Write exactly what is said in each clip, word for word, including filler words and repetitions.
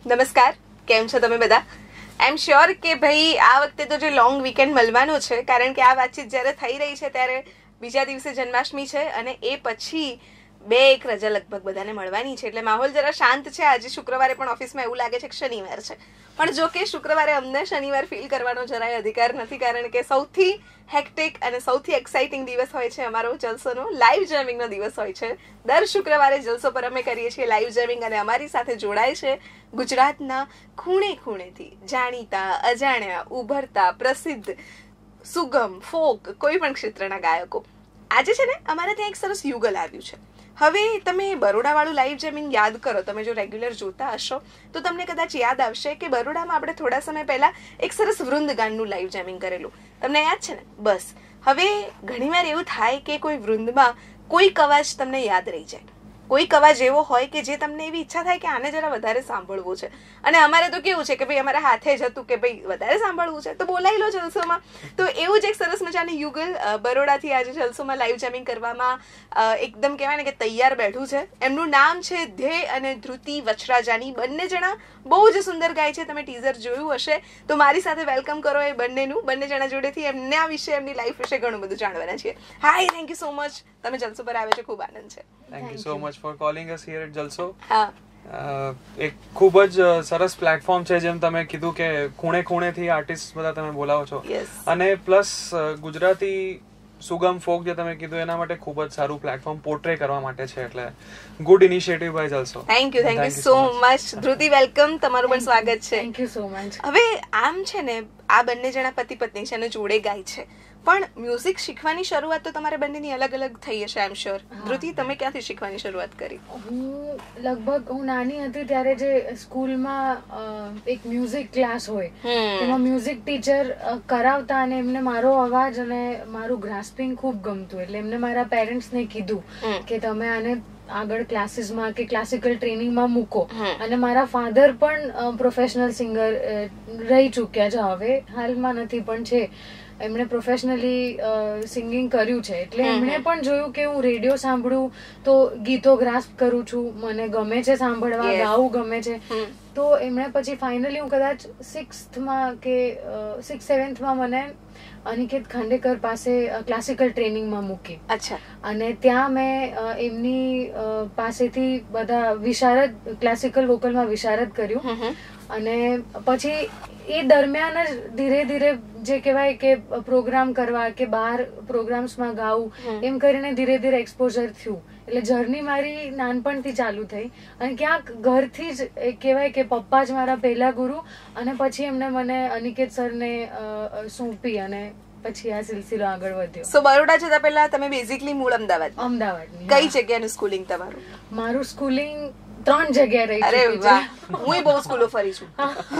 નમસ્કાર, કેમ છો તમે બધા? આઈ એમ શ્યોર કે ભાઈ આ વખતે તો જે લોંગ વીકેન્ડ મળવાનો છે, કારણ કે આ વાતચીત જ્યારે થઈ રહી છે ત્યારે બીજા દિવસે જન્માષ્ટમી છે અને એ પછી બે એક રજા લગભગ બધાને મળવાની છે, એટલે માહોલ જરા શાંત છે. આજે શુક્રવારે પણ ઓફિસમાં એવું લાગે છે કે શનિવાર છે, પણ જો કે શુક્રવારે અમને શનિવાર ફીલ કરવાનો જરાય અધિકાર નથી, કારણ કે સૌથી હેક્ટિક અને સૌથી એક્સાઇટિંગ દિવસ હોય છે અમારો જલસોનો લાઈવ જેમિંગનો દિવસ હોય છે. દર શુક્રવારે જલસો પર અમે કરીએ છીએ લાઈવ જેમિંગ અને અમારી સાથે જોડાય છે ગુજરાતના ખૂણે ખૂણેથી જાણીતા, અજાણ્યા, ઉભરતા, પ્રસિદ્ધ, સુગમ, ફોક, કોઈ પણ ક્ષેત્રના ગાયકો. આજે છે ને અમારે ત્યાં એક સરસ યુગલ આવ્યું છે. હવે તમે બરોડાવાળું લાઈવ જેમિંગ યાદ કરો, તમે જો રેગ્યુલર જોતા હશો તો તમને કદાચ યાદ આવશે કે બરોડામાં આપણે થોડા સમય પહેલા એક સરસ વૃંદગાનનું લાઈવ જેમિંગ કરેલું. તમને યાદ છે ને? બસ હવે ઘણીવાર એવું થાય કે કોઈ વૃંદમાં કોઈક અવાજ તમને યાદ રહી જાય, કોઈક અવાજ એવો હોય કે જે તમને એવી ઈચ્છા થાય કે આને જરા વધારે સાંભળવું છે. અને અમારે તો કેવું છે કે ભાઈ અમારા હાથે જ હતું કે ભાઈ વધારે સાંભળવું છે તો બોલાવી લો જલસોમાં. તો એવું જ એક સરસ મજાની યુગલ બરોડાથી આજે જલસોમાં લાઈવ જેમિંગ કરવામાં એકદમ કહેવાય ને કે તૈયાર બેઠું છે. એમનું નામ છે ધ્યેય અને ધૃતિ વચરાજાની. બંને જણા બહુ જ સુંદર ગાય છે, તમે ટીઝર જોયું હશે. તો મારી સાથે વેલકમ કરો એ બંનેનું. બંને જણા જોડેથી એમના વિશે, એમની લાઈફ વિશે ઘણું બધું જાણવાના છીએ. Hi, thank you so much, તમે જલસો પર આવે છે, ખૂબ આનંદ છે. Thank you so much for calling us here at Jalso. હા, એક ખૂબ જ સરસ પ્લેટફોર્મ છે, જેમ તમે કીધું કે ખૂણે ખૂણેથી આર્ટિસ્ટ બધા તમે બોલાવો છો, અને પ્લસ ગુજરાતી સુગમ ફોક જે તમે કીધું એના માટે ખૂબ જ સારું પ્લેટફોર્મ પોર્ટ્રે કરવા માટે છે, એટલે good initiative by Jalso. Thank you, thank you so much. Dhruti, welcome, તમારું પણ સ્વાગત છે. Thank you so much. હવે આમ છે ને, આ બંને જણા પતિ પત્ની છે અને જોડે ગાય છે, પણ મ્યુઝિક શીખવાની શરૂઆત તો તમારે બંનેની અલગ અલગ થઈ હશે, આઈ એમ શ્યોર. ધૃતિ, તમે ક્યાંથી શીખવાની શરૂઆત કરી? હું લગભગ હું નાની હતી ત્યારે જે સ્કૂલમાં એક મ્યુઝિક ક્લાસ હોય તેમાં મ્યુઝિક ટીચર કરાવતા અને એમને મારો અવાજ અને મારું ગ્રાસ્પિંગ ખૂબ ગમતું, એટલે એમને મારા પેરેન્ટ્સને કીધું કે તમે આને આગળ ક્લાસીસમાં કે ક્લાસિકલ ટ્રેનિંગમાં મૂકો. અને મારા ફાધર પણ પ્રોફેશનલ સિંગર રહી ચૂક્યા છે, હવે હાલમાં નથી પણ છે, એમણે પ્રોફેશનલી સિંગિંગ કર્યું છે, એટલે એમણે પણ જોયું કે હું રેડિયો સાંભળું તો ગીતો ગ્રાસ્પ કરું છું, મને ગમે છે સાંભળવા, ગાવું ગમે છે. તો એમણે પછી ફાઇનલી હું કદાચ સિક્સ્થમાં કે સિક્સ સેવન્થમાં મને અનિકેત ખાંડેકર પાસે ક્લાસિકલ ટ્રેનિંગમાં મૂકી. અચ્છા. અને ત્યાં મેં એમની પાસેથી બધા વિશારદ, ક્લાસિકલ વોકલમાં વિશારદ કર્યું, અને પછી એ દરમિયાન જ ધીરે ધીરે જે કહેવાય કે પ્રોગ્રામ કરવા કે બહાર પ્રોગ્રામ્સમાં ગાવું, એમ કરીને ધીરે ધીરે એક્સપોઝર થયું. એટલે જર્ની મારી નાનપણથી ચાલુ થઈ, અને ક્યાંક ઘરથી જ કહેવાય કે પપ્પા જ મારા પહેલા ગુરુ, અને પછી એમને મને અનિકેત સરને સોંપી અને પછી આ સિલસિલો આગળ વધ્યો. સો બરોડા જતા પહેલા તમે બેઝિકલી મૂળ અમદાવાદ? અમદાવાદની. કઈ જગ્યાનું સ્કૂલિંગ તમારું? મારું સ્કૂલિંગ ત્રણ જગ્યાએ રહી. અરે વાહ, હું બહુ સ્કૂલો ફરી છું.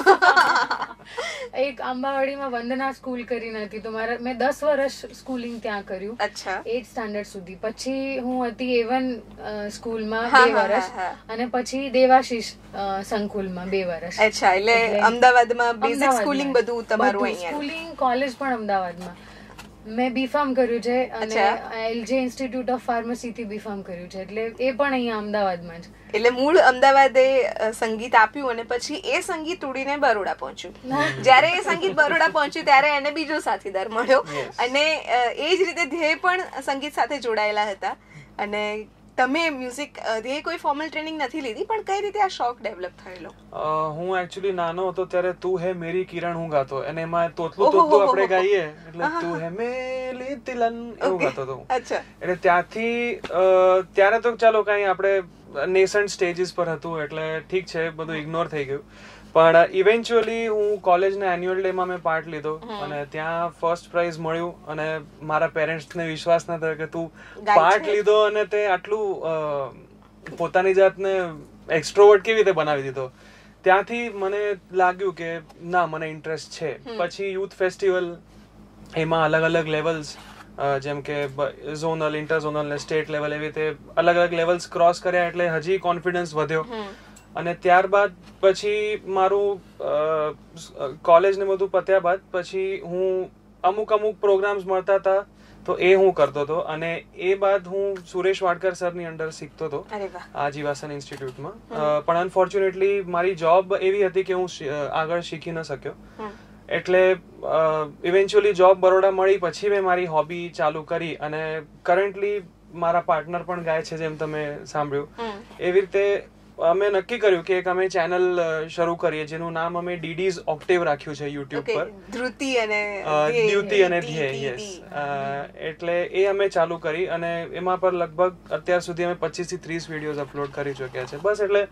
એક આંબાવાડીમાં વંદના સ્કૂલ કરીને હતી, તો મારા મેં દસ વર્ષ સ્કૂલિંગ ત્યાં કર્યું. અચ્છા. એટ સ્ટાન્ડર્ડ સુધી. પછી હું હતી એવન સ્કૂલમાં બે વર્ષ, અને પછી દેવાશીષ સંકુલમાં બે વર્ષ. અચ્છા, એટલે અમદાવાદમાં બેઝિક સ્કૂલિંગ બધું તમારું અહીંયા? સ્કૂલિંગ, કોલેજ પણ અમદાવાદમાં. મેં બીફાર્મ કર્યું છે અને એલજે ઇન્સ્ટિટ્યૂટ ઓફ ફાર્મસી થી બીફાર્મ કર્યું છે, એટલે એ પણ અહીંયા અમદાવાદમાં જ. એટલે મૂળ અમદાવાદે સંગીત આપ્યું અને પછી એ સંગીત ઉડીને બરોડા પહોંચ્યું. જયારે એ સંગીત બરોડા પહોંચ્યું ત્યારે એને બીજો સાથીદાર મળ્યો, અને એ જ રીતે ધ્યેય પણ સંગીત સાથે જોડાયેલા હતા. અને તમે મ્યુઝિક ધ્યેય કોઈ ફોર્મલ ટ્રેનિંગ નથી લીધી, પણ કઈ રીતે આ શોખ ડેવલપ થયેલો? હું એકચ્યુઅલી નાનો હતો ત્યારે તું હે મેરી કિરણ હું ગાતો, અને એમાં તોતલું તોતલું આપણે ગાઈએ, એટલે તું હે મેલી તિલન એવું ગાતો હતો. અચ્છા. એટલે ત્યાંથી ત્યારે તો ચાલો કઈ આપણે નેસન્ટ સ્ટેજીસ પર હતું, એટલે ઠીક છે, બધું ઇગ્નોર થઈ ગયું. પણ ઇવેન્ચ્યુઅલી હું કોલેજના એન્યુઅલ ડે માં મેં પાર્ટ લીધો, અને ત્યાં ફર્સ્ટ પ્રાઇઝ મળ્યું, અને મારા પેરેન્ટ્સને વિશ્વાસ ન થયો કે તું પાર્ટ લીધો અને તે આટલું પોતાની જાતને એક્સ્ટ્રોવર્ટ કેવી રીતે બનાવી દીધો. ત્યાંથી મને લાગ્યું કે ના, મને ઇન્ટરેસ્ટ છે. પછી યુથ ફેસ્ટિવલ, એમાં અલગ અલગ લેવલ્સ, જેમ કે ઝોનલ, ઇન્ટરઝોનલ ને સ્ટેટ લેવલ, એવી રીતે અલગ અલગ લેવલ્સ ક્રોસ કર્યા, એટલે હજી કોન્ફિડન્સ વધ્યો. અને ત્યારબાદ પછી મારું કોલેજ ને બધું પત્યા બાદ પછી હું અમુક અમુક પ્રોગ્રામ્સ મળતા હતા તો એ હું કરતો હતો અને એ બાદ હું સુરેશ વાડકર સરની અંડર શીખતો હતો આ જીવાસન ઇન્સ્ટિટ્યૂટમાં. પણ અનફોર્ચ્યુનેટલી મારી જોબ એવી હતી કે હું આગળ શીખી ન શક્યો, એટલે ઇવેન્ચ્યુઅલી જોબ બરોડા મળી પછી મેં મારી હોબી ચાલુ કરી અને કરન્ટલી મારા પાર્ટનર પણ ગાય છે, જેમ તમે સાંભળ્યું. એવી રીતે અમે નક્કી કર્યું કે એક અમે ચેનલ શરૂ કરીએ જેનું નામ અમે ડીડીઝ ઓક્ટેવ રાખ્યું છે યુટ્યુબ પર, ધૃતિ અને દ્યુતિ અને ધ્યેય. યસ, એટલે એ અમે ચાલુ કરી અને એમાં પર લગભગ અત્યાર સુધી અમે પચીસ થી ત્રીસ વિડીયોઝ અપલોડ કરી ચૂક્યા છે. બસ એટલે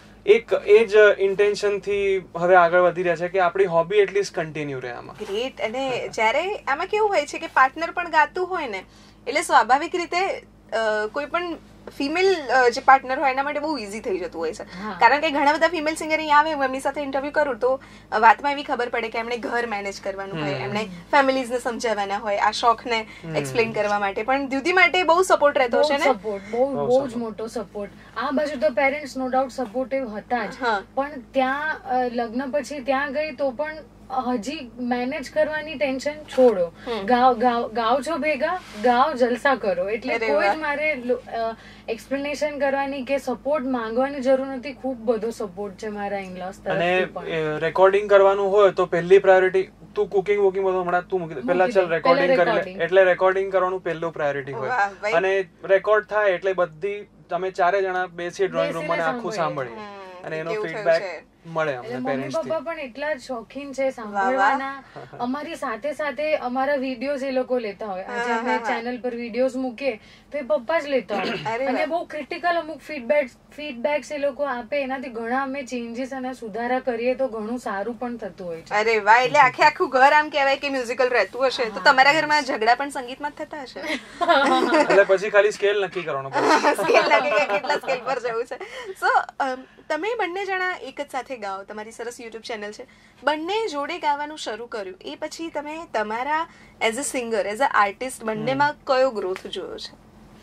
એક એ જ ઇન્ટેન્શન થી હવે આગળ વધી રહ્યા છે કે આપણી હોબી એટલીસ્ટ કન્ટિન્યુ રહે આમાં. ગ્રેટ. અને જ્યારે આમાં કેવું હોય છે કે પાર્ટનર પણ ગાતું હોય ને, એટલે સ્વાભાવિક રીતે કોઈ પણ ફિમેલ જે પાર્ટનર હોય એના માટે બહુ ઈઝી થઈ જતું હોય છે, કારણ કે ઘણા બધા ફિમેલ સિંગર અહીં આવે, હું એમની સાથે ઇન્ટરવ્યુ કરું તો વાતમાં એવી ખબર પડે કે એમણે ઘર મેનેજ કરવાનું હોય, એમણે ફેમિલીઝને સમજાવવાના હોય, આ શોખને એક્સપ્લેન કરવા માટે. પણ દ્યુતિ માટે બહુ સપોર્ટ રહેતો છે ને? સપોર્ટ, બહુ બહુ જ મોટો સપોર્ટ. આ બાજુ તો પેરેન્ટ્સ નો ડાઉટ સપોર્ટિવ હતા જ, પણ ત્યાં લગ્ન પછી ત્યાં ગઈ તો પણ હજી મેનેજ કરવાની ટેન્શન છોડો, ગાવ ગાવ ગાવ છો ભેગા, ગાવ જલસા કરો. એટલે કોઈ જ મારે એક્સપ્લેનેશન કરવાની કે સપોર્ટ માંગવાની જરૂર નથી. ખૂબ બધો સપોર્ટ છે મારા ઇનલોસ તરફથી. અને રેકોર્ડિંગ કરવાનું હોય તો પહેલી પ્રાયોરિટી, તું કુકિંગ વુકિંગ બધું હમણાં તું મૂકી દે, પહેલા ચાલ રેકોર્ડિંગ કરી લે, એટલે રેકોર્ડિંગ કરવાનું પહેલું પ્રાયોરિટી હોય. અને રેકોર્ડ થાય એટલે બધી તમે ચારે જણા બેસી ડ્રોઈંગ રૂમ માં આખું સાંભળીએ અને એનો ફીડબેક મળે અમને પેરેન્ટ્સ થી. મમ્મી પપ્પા પણ એટલા જ શોખીન છે સાંભળવાના. અમારી સાથે સાથે અમારા વિડીયોઝ એ લોકો લેતા હોય. આજે અમે ચેનલ પર વિડીયોઝ મૂકીએ તો એ પપ્પા જ લેતા હોય અને બહુ ક્રિટિકલ અમુક ફીડબેક ફીડબેક્સ એ લોકો આપે, એનાથી ઘણા અમે ચેન્જીસ અને સુધારા કરીએ તો ઘણું સારું પણ થતું હોય છે. અરે વાહ. એટલે આખે આખું ઘર આમ કહેવાય કે મ્યુઝિકલ રહેતું હશે. તો તમારા ઘરમાં ઝઘડા પણ સંગીતમાં જ થતા હશે? એટલે પછી ખાલી સ્કેલ નક્કી કરવાનો પડે, સ્કેલ નક્કી કે કેટલા સ્કેલ પર જવું છે. સો તમે બંને જણા એક જ સાથે ગાઓ, તમારી સરસ યુટ્યુબ ચેનલ છે, બંને જોડે ગાવાનું શરૂ કર્યું, એ પછી તમે તમારા as a singer, as an artist બંનેમાં કયો ગ્રોથ જોયો છે?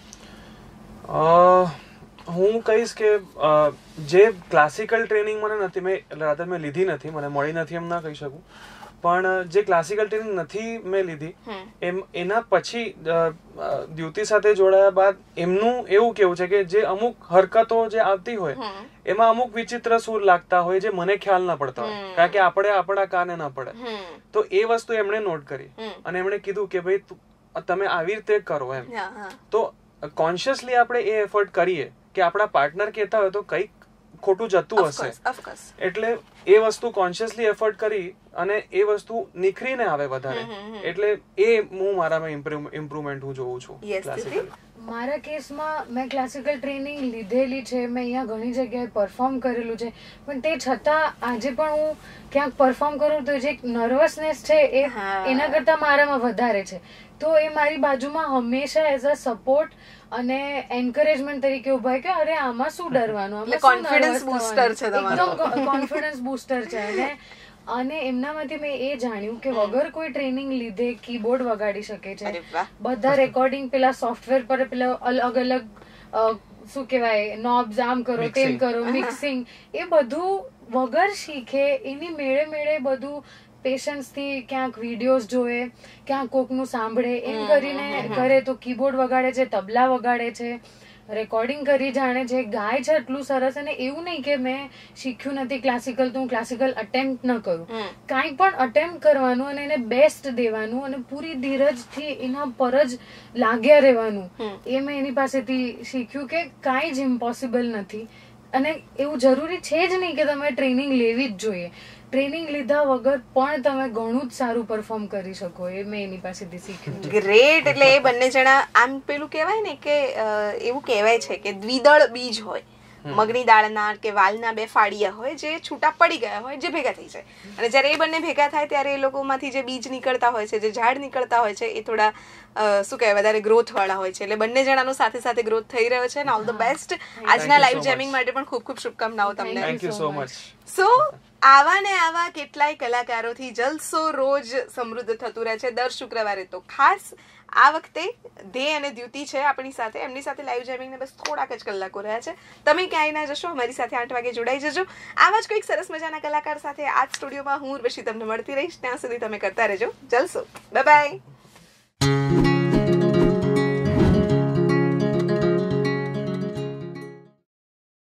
હું કહીશ કે જે ક્લાસિકલ ટ્રેનિંગ મને નથી, મેં રાધર મેં લીધી નથી, મને મળી નથી એમ ના કહી શકું, પણ જે ક્લાસિકલ ટ્રેનિંગ નથી મેં લીધી એમ એના પછી દ્યુતિ સાથે જોડાયા બાદ એમનું એવું કેવું છે કે જે અમુક હરકતો જે આવતી હોય એમાં અમુક વિચિત્ર સૂર લાગતા હોય જે મને ખ્યાલ ના પડતા હોય, કારણ કે આપણે આપણા કાને ના પડે. તો એ વસ્તુ એમણે નોટ કરી અને એમણે કીધું કે ભાઈ તમે આવી રીતે કરો એમ. તો કોન્શિયસલી આપણે એ એફર્ટ કરીએ કે આપણા પાર્ટનર કહેતા હોય તો કંઈક ખોટું જતું હશે, એટલે એ વસ્તુ કોન્શિયસલી એફર્ટ કરી અને એ વસ્તુ નીખરીને આવે વધારે, એટલે એ હું મારામાં ઇમ્પ્રુવમેન્ટ હું જોઉં છું. ક્લાસિકલ મારા કેસમાં મેં ક્લાસિકલ ટ્રેનિંગ લીધેલી છે, મેં અહીંયા ઘણી જગ્યાએ પરફોર્મ કરેલું છે, પણ તે છતાં આજે પણ હું ક્યાંક પરફોર્મ કરું તો જે નર્વસનેસ છે એ એના કરતા મારામાં વધારે છે. તો એ મારી બાજુમાં હંમેશા એઝ અ સપોર્ટ અને એન્કરેજમેન્ટ તરીકે ઉભા કે અરે આમાં શું ડરવાનું, કોન્ફિડન્સ બૂસ્ટર છે, એકદમ કોન્ફિડન્સ બૂસ્ટર છે. અને અને એમનામાંથી મેં એ જાણ્યું કે વગર કોઈ ટ્રેનિંગ લીધે કીબોર્ડ વગાડી શકે છે. બધા રેકોર્ડિંગ પેલા સોફ્ટવેર પર પેલા અલગ અલગ શું કહેવાય નોબ્સ, આમ કરો તેમ કરો, મિક્સિંગ, એ બધું વગર શીખે એની મેળે મેળે બધું પેશન્સ થી ક્યાંક વિડીયોઝ જોવે, ક્યાંક કોકનું સાંભળે, એમ કરીને કરે. તો કીબોર્ડ વગાડે છે, તબલા વગાડે છે, રેકોર્ડિંગ કરી જાણે છે, ગાય છે એટલું સરસ. અને એવું નહીં કે મેં શીખ્યું નથી ક્લાસિકલ તો હું ક્લાસિકલ અટેમ્પ્ટ ન કરું, કાંઈ પણ અટેમ્પ્ટ કરવાનું અને એને બેસ્ટ દેવાનું અને પૂરી ધીરજથી એના પર જ લાગ્યા રહેવાનું. એ મેં એની પાસેથી શીખ્યું કે કાંઈ જ ઇમ્પોસિબલ નથી. અને એવું જરૂરી છે જ નહીં કે તમે ટ્રેનિંગ લેવી જ જોઈએ, ટ્રેનિંગ લીધા વગર પણ તમે ઘણું જ સારું પરફોર્મ કરી શકો. એ મેં એની પાસેથી શીખ્યું. ગ્રેટ. એટલે એ બંને જણા આમ પેલું કહેવાય ને કે એવું કહેવાય છે કે દ્વિદળ બીજ હોય, મગની દાળના કે વાલના બે ફાડિયા હોય જે છૂટા પડી ગયા હોય, જે ભેગા થઈ જાય. અને જ્યારે એ બંને ભેગા થાય ત્યારે એ લોકોમાંથી જે બીજ નીકળતા હોય છે, જે ઝાડ નીકળતા હોય છે, એ થોડા શું કહેવાય વધારે ગ્રોથ વાળા હોય છે. એટલે બંને જણાનો સાથે સાથે ગ્રોથ થઈ રહ્યો છે. All the best. આજના લાઈવ જેમિંગ માટે પણ ખૂબ ખૂબ શુભકામનાઓ તમને. Thank you so much. So આવા ને આવા કેટલાય કલાકારોથી જલસો રોજ સમૃદ્ધ થતું રહે છે. દર શુક્રવારે તો ખાસ આ વખતે ધ્યેય અને દ્યુતિ છે આપણી સાથે, એમની સાથે લાઈવ જેમિંગ ને બસ થોડાક જ કલાકો રહ્યા છે. તમે ક્યાંય ના જશો, અમારી સાથે આઠ વાગે જોડાઈ જજો. આવા જ કોઈક સરસ મજાના કલાકાર સાથે આ સ્ટુડિયોમાં હું ઉર્વશી તમને મળતી રહીશ. ત્યાં સુધી તમે કરતા રહેજો જલસો. Bye bye.